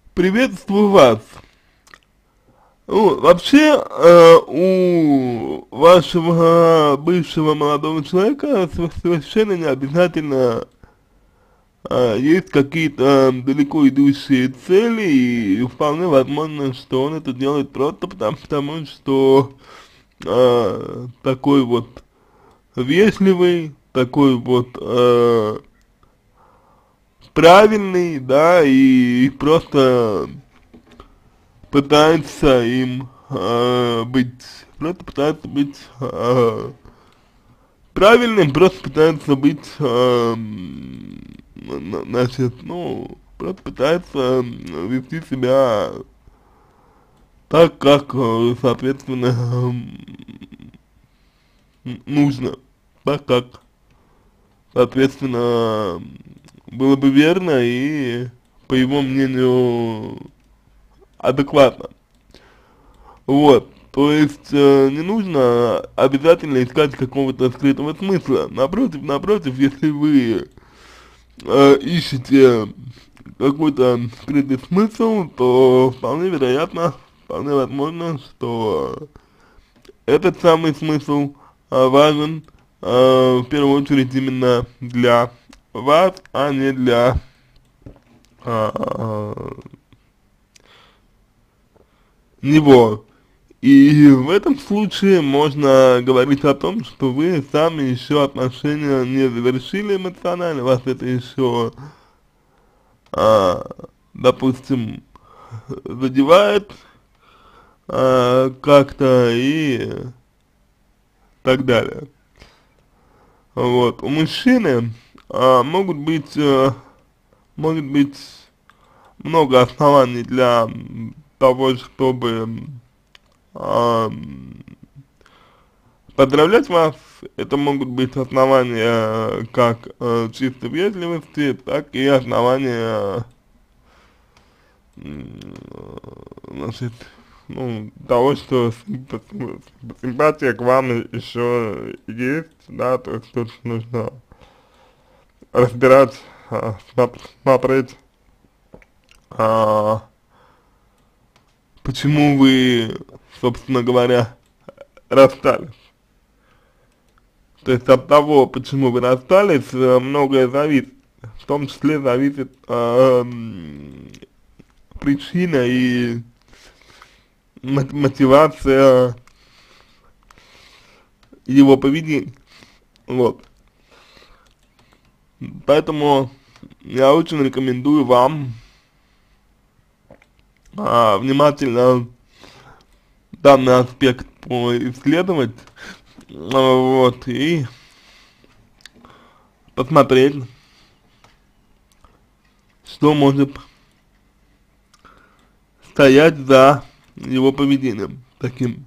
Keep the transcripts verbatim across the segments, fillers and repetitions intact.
Приветствую вас. Ну, вообще, э, у вашего бывшего молодого человека сов- совершенно не обязательно э, есть какие-то далеко идущие цели, и вполне возможно, что он это делает просто потому, потому что э, такой вот вежливый, такой вот э, правильный, да, и просто пытается им э, быть, просто пытается быть э, правильным, просто пытается быть, э, м, значит, ну, просто пытается м, вести себя так, как, э, соответственно, м, нужно, так, как, соответственно, было бы верно и, по его мнению, адекватно. Вот, то есть э, не нужно обязательно искать какого-то скрытого смысла. Напротив, напротив, если вы э, ищете какой-то скрытый смысл, то вполне вероятно, вполне возможно, что этот самый смысл э, важен э, в первую очередь именно для вас, а не для э, него. И в этом случае можно говорить о том, что вы сами еще отношения не завершили эмоционально, вас это еще, а, допустим, задевает а, как-то и так далее. Вот. У мужчины а, могут быть, а, может быть много оснований для того, чтобы а, поздравлять вас. Это могут быть основания как э, чистой вежливости, так и основания, м, значит, ну, того, что симпа- симпатия к вам еще есть, да, то есть тут нужно разбирать, а, смо- смотреть, а, почему вы, собственно говоря, расстались. То есть от того, почему вы расстались, э, многое зависит. В том числе зависит э, м, причина и мо- мотивация его поведения. Вот. Поэтому я очень рекомендую вам а, внимательно данный аспект исследовать, а, вот, и посмотреть, что может стоять за его поведением таким.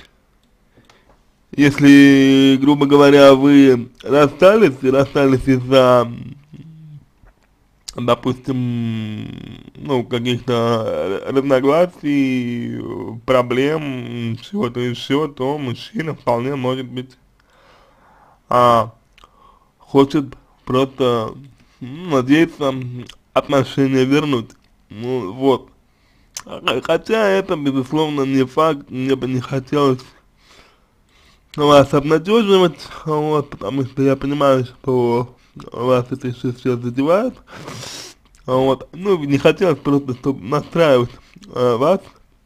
Если, грубо говоря, вы расстались, и расстались из-за, допустим, ну, каких-то разногласий, проблем, чего-то еще, то мужчина вполне может быть, а, хочет просто, м, надеется отношения вернуть. Ну, вот. А, Хотя это, безусловно, не факт, мне бы не хотелось вас обнадеживать, вот, потому что я понимаю, что вас это еще все задевает, вот, ну, не хотелось просто, чтобы настраивать э, вас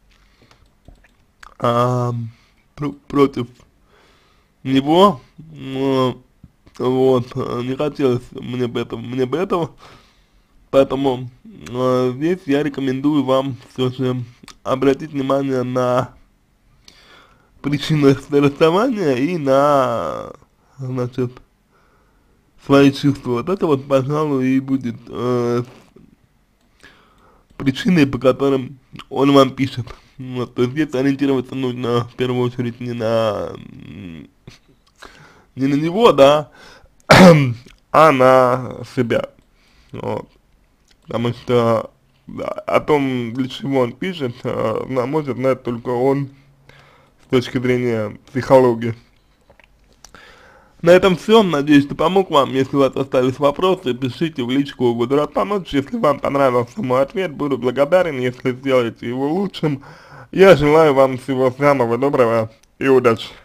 а, пр против него, ну, вот, э, не хотелось мне бы этого, мне бы этого, поэтому э, здесь я рекомендую вам все же обратить внимание на причину расставания и на, значит, свои чувства. Вот это вот, пожалуй, и будет э, причиной, по которым он вам пишет. Вот, то есть здесь ориентироваться нужно в первую очередь не на м, не на него, да, а на себя. Вот. Потому что да, о том, для чего он пишет, э, нам может знать только он с точки зрения психологии. На этом все. Надеюсь, что помог вам. Если у вас остались вопросы, пишите в личку, буду рад помочь. Если вам понравился мой ответ, буду благодарен, если сделаете его лучшим. Я желаю вам всего самого доброго и удачи.